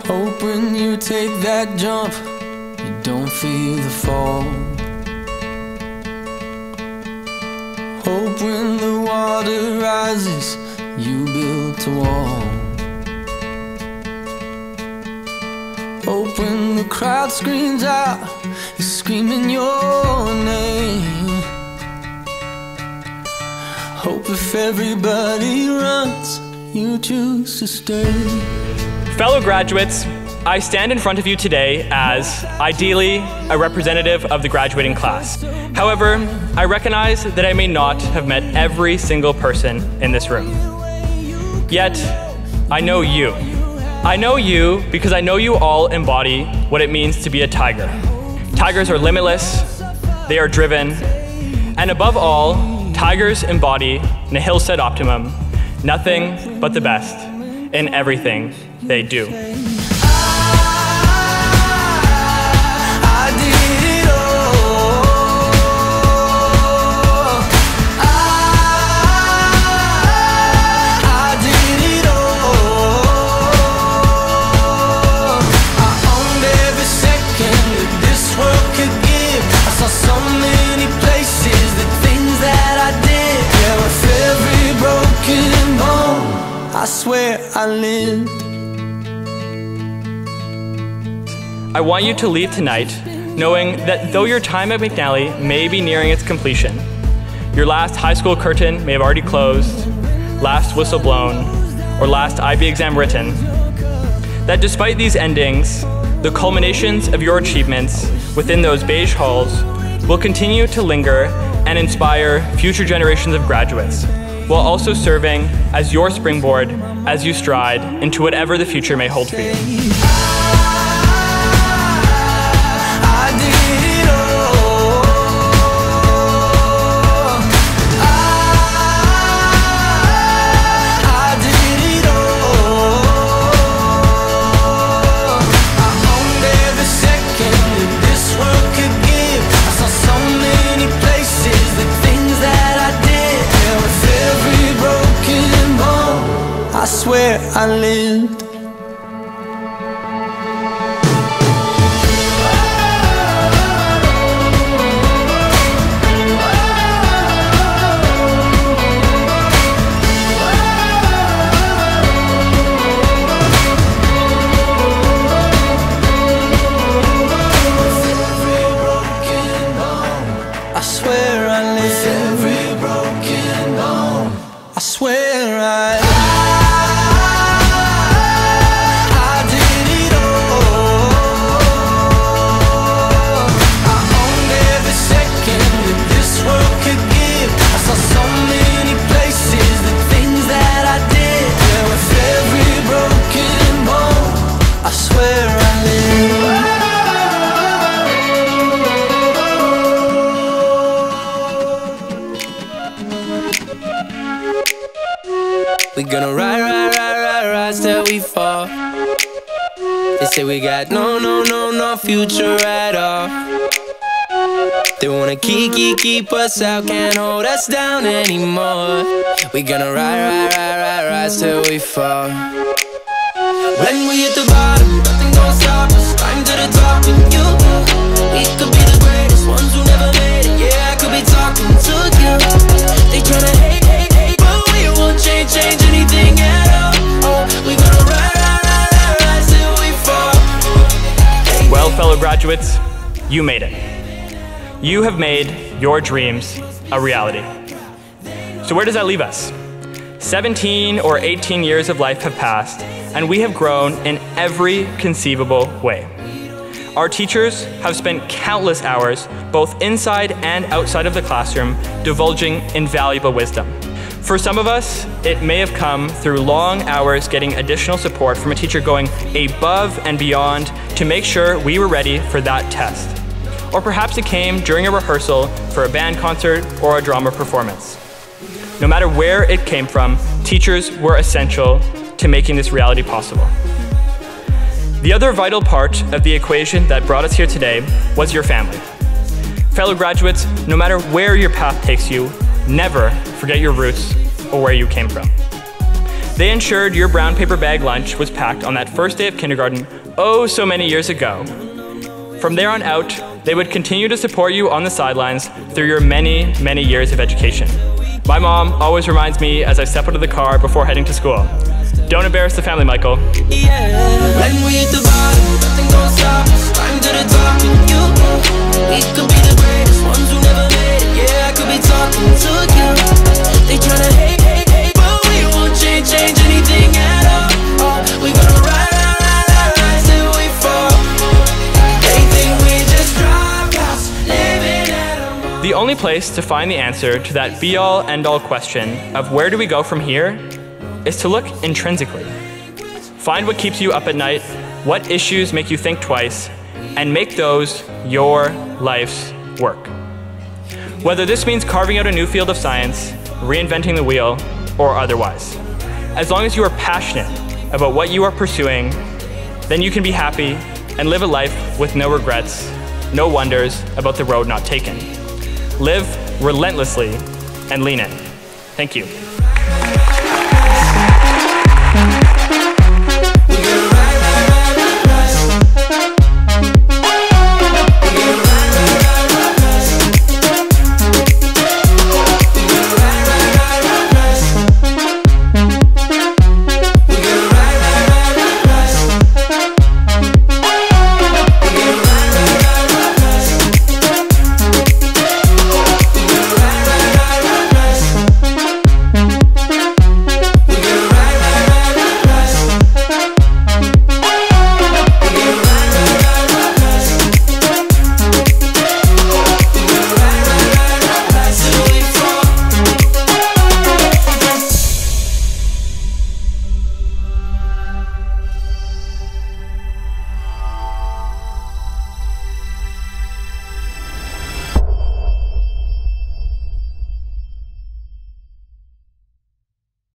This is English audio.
Hope when you take that jump, you don't feel the fall. Hope when the water rises, you built a wall. Hope when the crowd screams out, you're screaming your name. Hope if everybody runs, you choose to stay. Fellow graduates, I stand in front of you today as, ideally, a representative of the graduating class. However, I recognize that I may not have met every single person in this room. Yet, I know you. I know you because I know you all embody what it means to be a tiger. Tigers are limitless, they are driven, and above all, tigers embody nihil sed optimum, nothing but the best in everything they do. I swear I lived. I want you to leave tonight knowing that though your time at McNally may be nearing its completion, your last high school curtain may have already closed, last whistle blown, or last IB exam written, that despite these endings, the culminations of your achievements within those beige halls will continue to linger and inspire future generations of graduates, while also serving as your springboard as you stride into whatever the future may hold for you. I swear I lived. I swear I lived. Every broken bone. I swear I we gonna rise till we fall. They say we got no future at all. They wanna keep us out, can't hold us down anymore. We gonna rise till we fall. When we hit the bottom, nothing gonna stop us. Climb to the top with you. We could be the greatest ones who never made it. Yeah, I could be talking to you. They tryna hate, but we won't change anything at all. Oh, we gonna rise till we fall. Well, fellow graduates, you made it. You have made your dreams a reality. So where does that leave us? 17 or 18 years of life have passed, and we have grown in every conceivable way. Our teachers have spent countless hours, both inside and outside of the classroom, divulging invaluable wisdom. For some of us, it may have come through long hours getting additional support from a teacher going above and beyond to make sure we were ready for that test. Or perhaps it came during a rehearsal for a band concert or a drama performance. No matter where it came from, teachers were essential to making this reality possible. The other vital part of the equation that brought us here today was your family. Fellow graduates, no matter where your path takes you, never forget your roots or where you came from. They ensured your brown paper bag lunch was packed on that first day of kindergarten oh so many years ago. From there on out, they would continue to support you on the sidelines through your many, many years of education. My mom always reminds me as I step out of the car before heading to school, don't embarrass the family, Michael. Yeah, when we hit the bottom, nothing gon' stop us. Climb to the top with you. We could be the greatest ones who never made it. Yeah, I could be talking to you. They tryna hate, hate, hate, but we won't change anything at all. We gonna rise till we fall. They think we just dropouts, living at a mall. The only place to find the answer to that be-all, end-all question of where do we go from here is to look intrinsically. Find what keeps you up at night, what issues make you think twice, and make those your life's work. Whether this means carving out a new field of science, reinventing the wheel, or otherwise. As long as you are passionate about what you are pursuing, then you can be happy and live a life with no regrets, no wonders about the road not taken. Live relentlessly and lean in. Thank you.